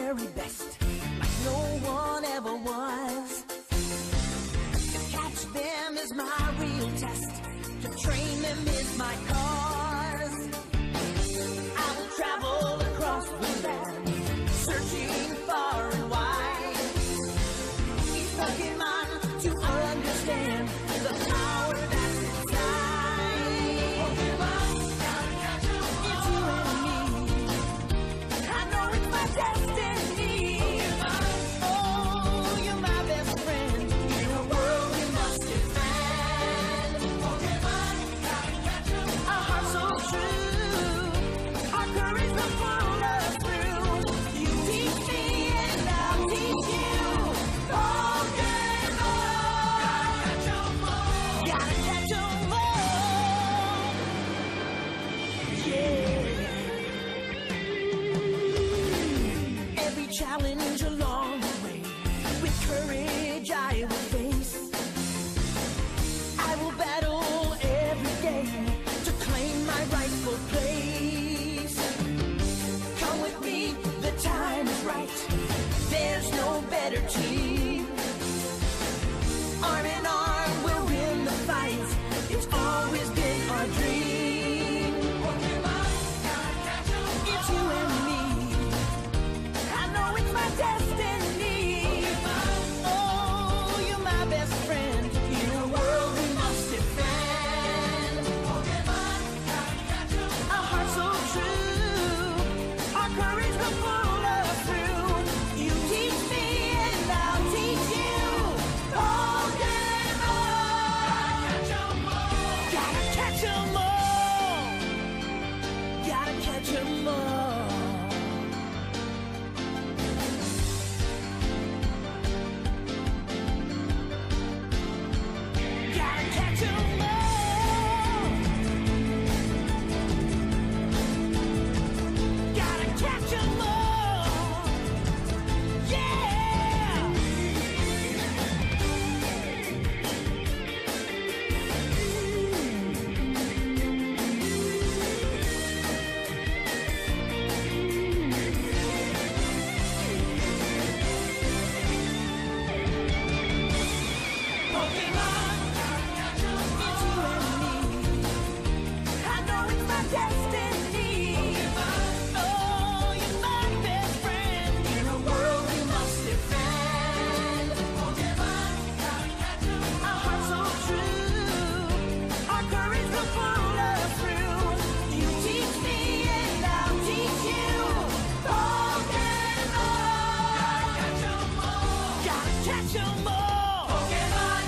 very best, like no one ever was. To catch them is my real test, to train them is my cause. I will travel across the land, searching far and wide. Each Pokemon to understand the power that's inside. Pokemon, gotta catch 'em all. It's you and me. I know it's my destiny. Pokemon, oh, you're my best friend. In a world we must defend. Pokemon, gotta catch 'em all. Our hearts so true, our courage will pull us through. You teach me and I'll teach you. Pokemon, gotta catch 'em all. Yeah. Every challenge along the way, with courage I will face. I will battle every day to claim my rightful place. Come with me, the time is right. There's no better team. Arm in arm, we'll win the fight. It's always been our dream. Pokemon, gotta catch 'em all. It's you and me. I know it's my destiny. Pokemon, oh, you're my best friend. In a world we must defend. Pokemon, gotta catch 'em all. Our hearts so true, our courage will pull us through. You teach me and I'll teach you. Pokemon, gotta catch 'em all. Gotta catch 'em all. Gotta catch 'em all. Gotta catch 'em all. Yeah. Pokemon, it's you and me. I know it's my destiny. Oh, you're my best friend. In a world we must defend. Pokemon, our hearts so true, our courage will pull us through. You teach me and I'll teach you. Pokemon, gotta catch 'em all. Pokemon.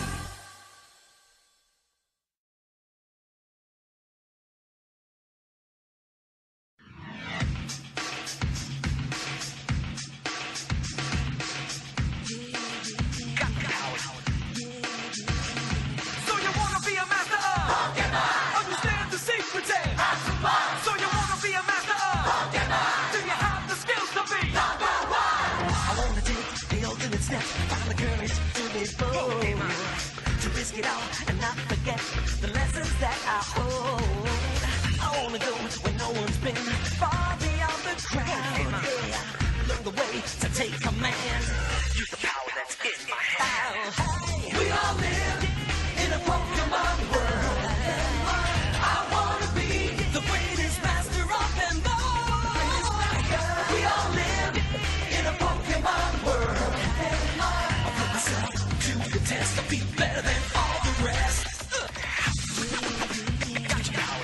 So you wanna be a master of Pokemon? Understand the secrets and so you wanna be a master of Pokemon? Do you have the skills to be number one? I wanna take the ultimate step, find the courage to be bold, to risk it all and not forget the lessons that I hold. I wanna go where no one's been, far beyond the crowd. Yeah, learn the way to take command. Use the power that's in my hand. We all live in a Pokemon world. I wanna be the greatest master of them all. We all live in a Pokemon world. I put myself to the test, I'll be better than all the rest. Got your power.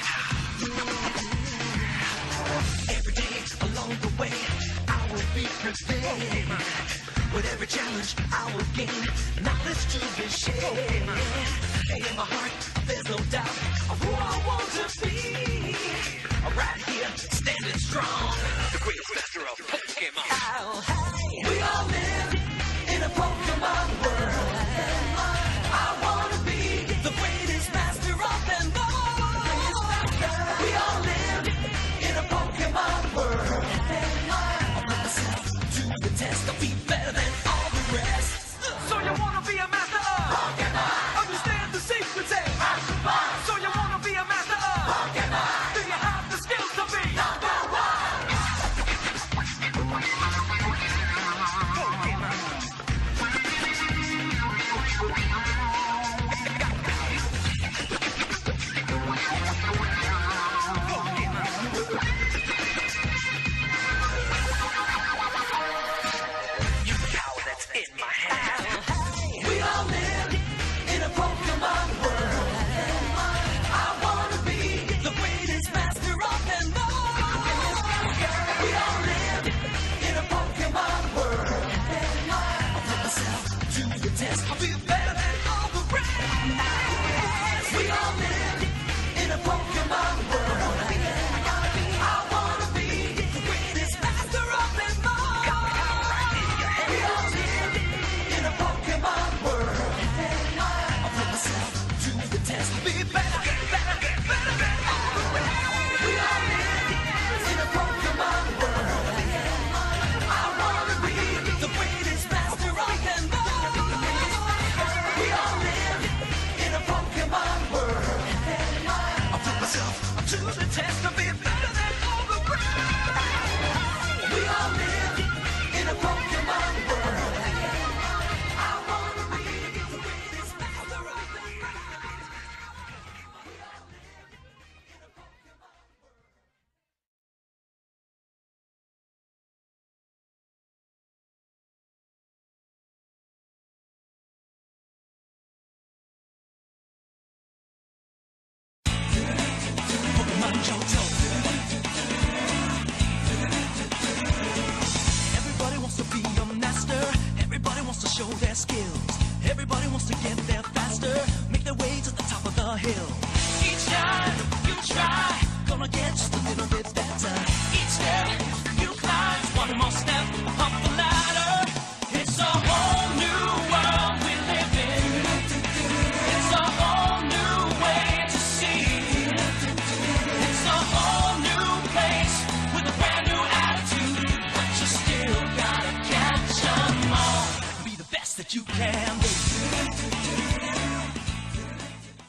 Every day along the way, I will be prepared. With every challenge, I will gain knowledge to be shared. And in my heart, there's no doubt of who I want to be. Right here, standing strong, the greatest master of Pokemon. We all live in a Pokemon world. I wanna be the greatest master of them all. We all live in a Pokemon world. I put myself to the test, I'll be better than all the rest. So you wanna be a master of Pokemon? Understand the secrets and a hill. Each time you try, Gonna get just a little bit better. each step you climb, one more step up the ladder. It's a whole new world we live in. It's a whole new way to see. It's a whole new place with a brand new attitude. But you still gotta catch 'em all. Be the best that you can be.